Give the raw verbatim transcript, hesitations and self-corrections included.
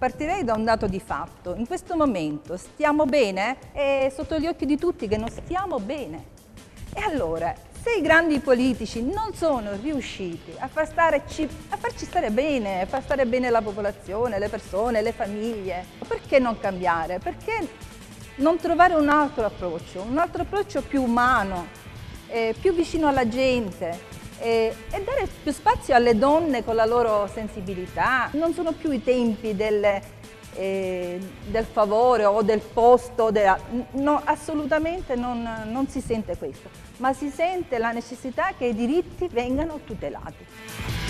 Partirei da un dato di fatto. In questo momento stiamo bene? È sotto gli occhi di tutti che non stiamo bene. E allora, se i grandi politici non sono riusciti a, far stare, a farci stare bene, a far stare bene la popolazione, le persone, le famiglie, perché non cambiare? Perché non trovare un altro approccio, un altro approccio più umano, eh, più vicino alla gente? E dare più spazio alle donne con la loro sensibilità. Non sono più i tempi del, eh, del favore o del posto, della, no, assolutamente non, non si sente questo, ma si sente la necessità che i diritti vengano tutelati.